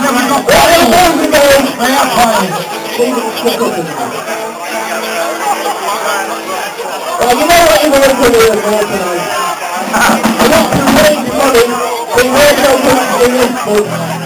Well, you know what you're going to do here tonight. I want to raise money. We raise our money in this book.